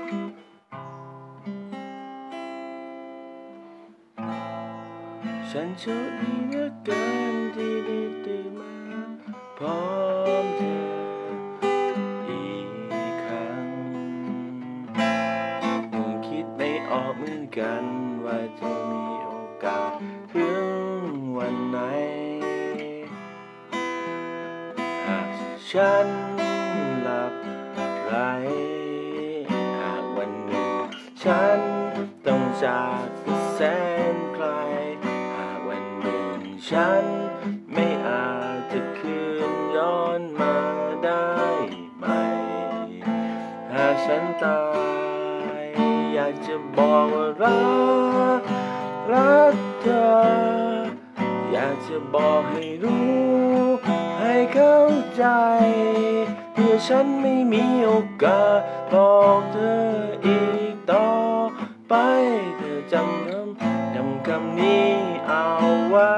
ฉันโชคดีเหลือเกินที่ได้ตื่นมาพร้อมเธออีกครั้งยังคิดไม่ออกเหมือนกันว่าจะมีโอกาสถึงวันไหนหากฉันหลับไหลหากวันหนึ่งฉันต้องจากไปแสนไกลหากวันหนึ่งฉันไม่อาจจะคืนย้อนมาได้ไหมหากฉันตายอยากจะบอกว่ารักเธออยากจะบอกให้รู้ให้เข้าใจเพื่อฉันไม่มีโอกาสบอกเธออีกต่อไปเธอจำคำนี้เอาไว้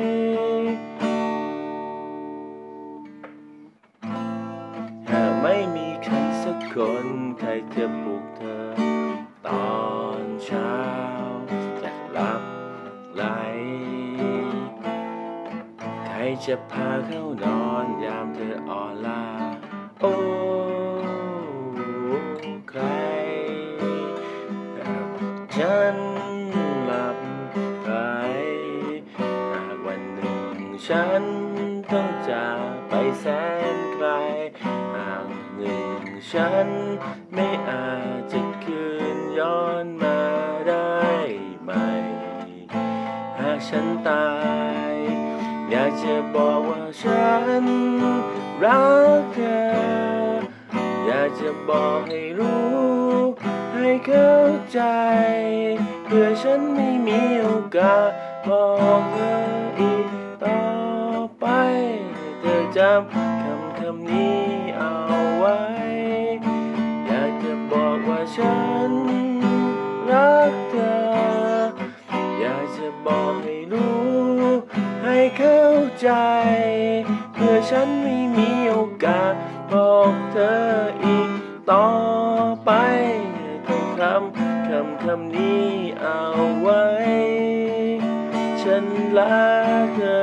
หากไม่มีใครสักคนใครจะปลุกเธอตอนเช้าจากหลับไหลใครจะพาเข้านอนยามเธออ่อนล้าโอ้ใครฉันหลับไหลหากวันหนึ่งฉันต้องจากไปแสนไกลหากหนึ่งฉันไม่อาจจะคืนย้อนมาได้ไหมหากฉันตายอยากจะบอกว่าฉันรักเธออยากจะบอกให้รู้ให้เข้าใจเพื่อฉันไม่มีโอกาสบอกเธออีกต่อไปเธอจำคำนี้เอาไว้อยากจะบอกว่าฉันรักเธออยากจะบอกให้รู้ให้เข้าใจเพื่อฉันไม่มีโอกาสบอกเธออีกต่อไปต้องคำนี้เอาไว้ฉันรักเธอ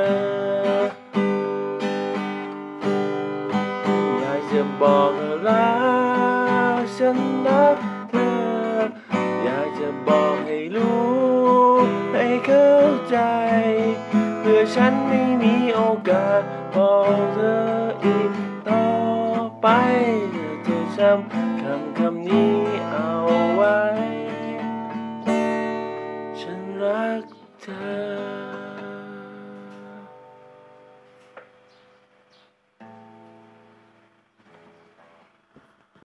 อยากจะบอกรักฉันรักเธออยากจะบอกให้รู้ให้เข้าใจเพื่อฉันไม่มีโอกาสบอกเธออีกต่อไปเธอจำคำนี้เอาไว้ฉันรักเธอ